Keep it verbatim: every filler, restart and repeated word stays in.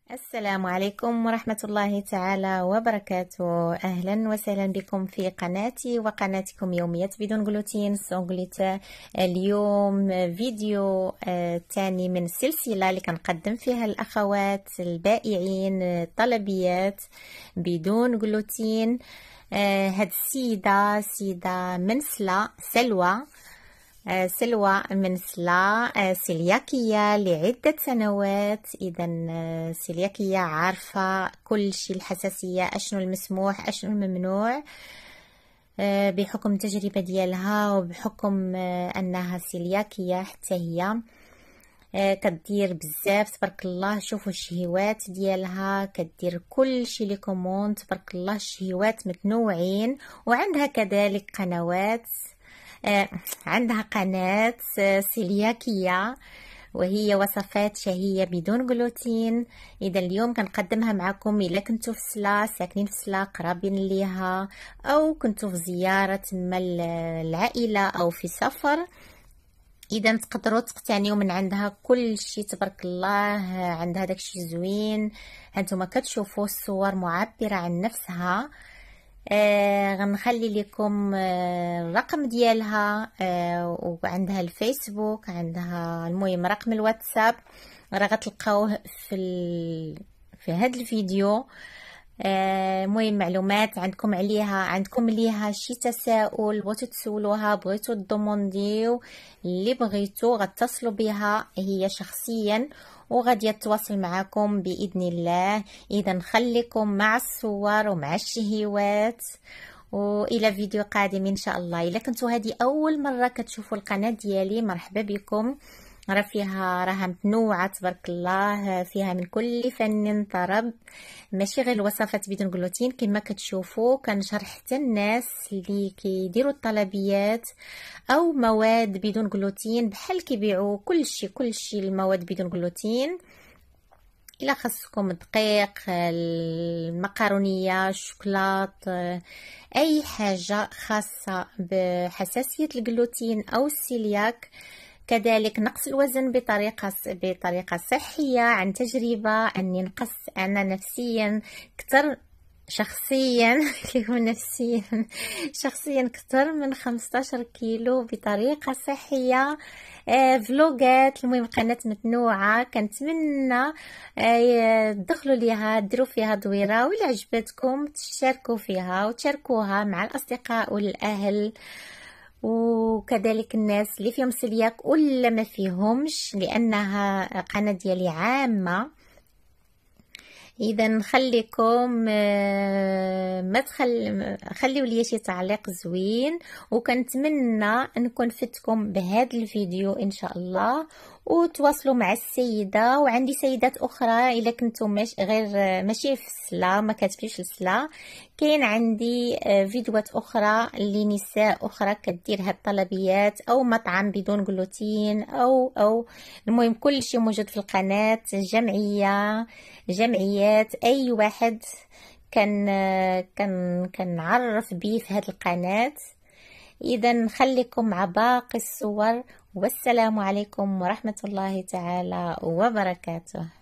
السلام عليكم ورحمة الله تعالى وبركاته. أهلا وسهلا بكم في قناتي وقناتكم يوميات بدون جلوتين سونغليتا. اليوم فيديو تاني من السلسلة اللي كنقدم فيها الأخوات البائعين طلبيات بدون جلوتين. هاد السيدة سيدة منسلة سلوى سلوى منسلة سيلياكية لعدة سنوات. إذا سيلياكية عارفة كل شيء، الحساسية أشنو المسموح أشنو الممنوع بحكم التجربة ديالها وبحكم أنها سيلياكية. حتى هي كدير بزاف تبارك الله. شوفوا الشهيوات ديالها، كدير كل شيء لي كوموند تبارك الله، الشهيوات متنوعين. وعندها كذلك قنوات، آه، عندها قناة سيلياكية وهي وصفات شهية بدون جلوتين. إذا اليوم كنقدمها معكم إلا كنتو في سلا، ساكنين في سلا قرابين ليها، أو كنتو في زيارة مع العائلة أو في سفر، إذا تقدروا تقتنيوا من عندها كل شيء تبارك الله. عندها داكشي زوين، هانتوما كتشوفوا الصور معبرة عن نفسها. آه غنخلي لكم آه الرقم ديالها، آه وعندها الفيسبوك، عندها المهم رقم الواتساب راه غتلقاوه في ال... في هذا الفيديو. المهم آه معلومات عندكم عليها، عندكم ليها شي تساؤل بغيتو تسولوها، بغيتو تضمونديو اللي بغيتو غتصلوا بها هي شخصيا وغادي تتواصل معكم باذن الله. اذا نخليكم مع الصور ومع الشهيوات، والى فيديو قادم ان شاء الله. الا كنتوا هذه اول مره كتشوفوا القناه ديالي مرحبا بكم. راه فيها راها متنوعه تبارك الله، فيها من كل فن طرب، ماشي غير الوصفات بدون جلوتين كما كتشوفوا. كنشرح حتى الناس اللي كيديروا الطلبيات او مواد بدون جلوتين، بحال كيبيعوا كلشي كلشي المواد بدون جلوتين. الا خاصكم الدقيق، المقارونيه، الشوكولات، اي حاجه خاصه بحساسيه الجلوتين او السيلياك، كذلك نقص الوزن بطريقة بطريقة صحية. عن تجربة أني نقص أنا نفسيا كتر شخصيا نفسيا شخصيا كتر من خمسطاشر كيلو بطريقة صحية. آه فلوجات، المهم قناة متنوعة. كنتمنى آه تدخلوا ليها، ديروا فيها دويرة، وإلا عجبتكم تشاركوا فيها وتشاركوها مع الأصدقاء والأهل، وكذلك الناس اللي فيهم سيلياك ولا ما فيهمش، لانها قناه ديالي عامه. اذا نخليكم ما تخل خليوا لي شي تعليق زوين، وكنتمنى نكون فتكم بهذا الفيديو ان شاء الله. وتواصلوا مع السيده، وعندي سيدات اخرى الا كنتم مش غير ماشي في السلا، ما كتمشيش للسلا، كاين عندي فيديوهات اخرى لنساء اخرى كدير هاد الطلبيات، او مطعم بدون جلوتين، او او المهم كل شيء موجود في القناه. جمعيه جمعيات، اي واحد كان كان كنعرف بيه في هذه القناه. اذا نخليكم مع باقي الصور، والسلام عليكم ورحمه الله تعالى وبركاته.